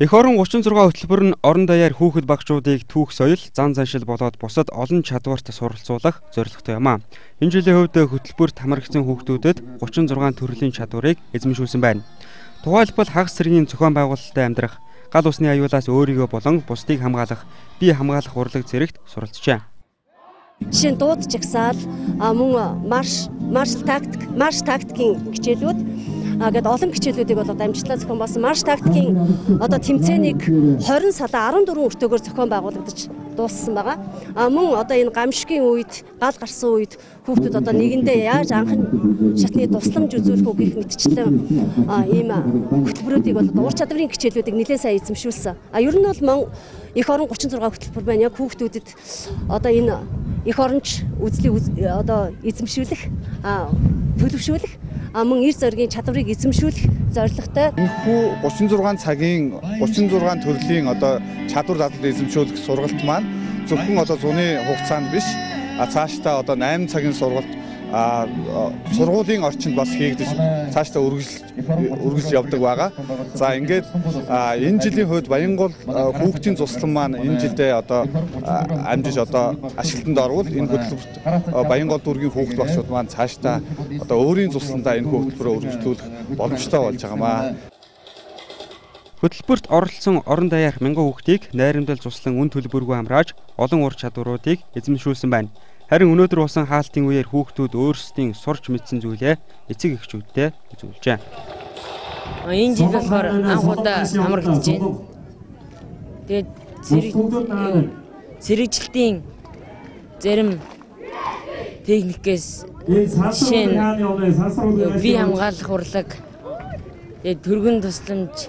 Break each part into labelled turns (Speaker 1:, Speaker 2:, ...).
Speaker 1: Эх орон 36 хөтөлбөр нь орон даяар хүүхэд багшуудыг түүх соёл, зан заншил болоод бусад олон чадварт суралцуулах зорилготой юм а. Энэ жилийн хувьд хөтөлбөрт хамрагдсан хүүхдүүдэд 36 төрлийн чадварыг эзэмшүүлсэн байна. Тухайлбал хагас цэргийн зохион байгуулалтад амьдрах, гал усны аюулаас өөрийгөө болон бусдыг хамгаалах, бие хамгаалах урлаг зэрэгт суралцжээ.
Speaker 2: Жишээ нь дууд жагсаал, мөн марш тактикийн хичээлүүд гээд олон хичээлүүдийг бол амжилттай зохион болсон. Марш тактикийн тэмцээнийг 20 сала 14 өртөөгөр зохион байгуулагдаж дууссан байгаа. Мөн энэ гамшигын үед, гал гарсан үед хүүхдүүд нэгэндээ яаж анхан шатны тусламж үзүүлэх үү гэх мэтчлэн ийм хөтөлбөрүүдийг бол ур чадварын хичээлүүдийг нэлээд сайн эзэмшүүлсэн. Ер нь бол эх орон 36 хөтөлбөр байна. Яг хүүхдүүдэд энэ эх оронч үзлийг эзэмшүүлэх, төлөвшүүлэх, мөн эр зоригийн чадварыг эзэмшүүлэх зорилготой.
Speaker 3: Энэхүү 36 цагийн 36 төрлийн чадвар дадлыг эзэмшүүлэх сургалт маань зөвхөн зуны хугацаанд биш, цаашдаа 8 цагийн сургалт сургуулийн орчинд бас хийгдэж цаашдаа үргэлж явдаг байгаа. За ингээд энэ жилийн хувьд Баянгол хүүхдийн туслан маань энэ жилдээ амжиж ашиглалтанд орвол энэ хөтөлбөрт Баянгол дүүргийн хүүхд багшууд маань цаашдаа өөрийн тусландаа энэ хөтөлбөрөөр үргэлжлүүлэх боломжтой болж байгаамаа.
Speaker 1: Хөтөлбөрт оролцсон орон даяарх мянган хүүхдийг найрамдал туслан үн төлбөргүй амрааж олон ур чадваруудыг эзэмшүүлсэн байна. Харин өнөөдөр болсон хаалтын үеэр хүүхдүүд өөрсдийн сурч мэдсэн зүйлээ эцэг эхчүүдтэй үзүүлжээ.
Speaker 4: Энэ жил болохоор анхудаа хамрагдаж байна. Тэгээд зэрэгжилтийн зарим техникээс жишээ нь бие хамгаалах урлаг, тэгээд төргөн тусламж,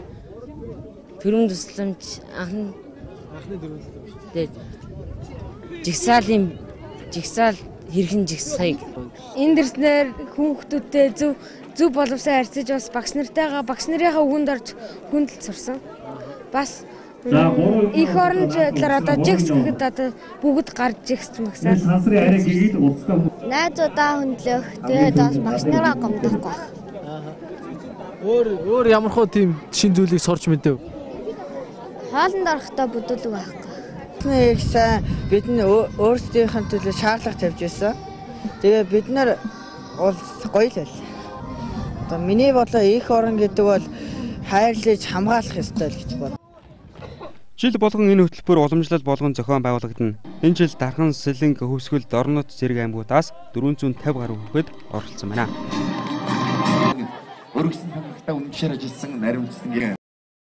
Speaker 4: анхны тэгээд жигсаал хэрхэн жигсахыг
Speaker 5: энэ дэрснээр хүүхдүүдтэй зөв боловсроо харьцаж бас багш нарынхаа үгэнд орж хүндэл сурсан. Бас эх оронч талаар жигс гэхэд бүгд гарч жигсч магсаар
Speaker 6: найзуудаа хөндлөх, тэгээд бас багш нараа гомдохгүй байх.
Speaker 7: Өөр ямархуу тийм шин зүйлийг сурч мэдв?
Speaker 6: Хоолнд орохдоо бүдүүлэг байхгүй.
Speaker 8: Бид нь өөрсдийнхэн төлөө шаардлага тавьж байсан. Тэгээ бид нар бол гоё л байл. Миний бодлоо эх орон гэдэг бол хайрлаж хамгаалах ёстой л гэж байна.
Speaker 1: Жил болгон энэ хөтөлбөр уламжлал болгон зохион байгуулагдана. Энэ жил Дархан, Сэлэнг, Хөвсгөл, Дорнот зэрэг аймагуудаас 450 гаруй хүүхэд оролцсон байна.
Speaker 9: Өргөсөн хамгаалтаа үнэхээр ажилласан наримдсан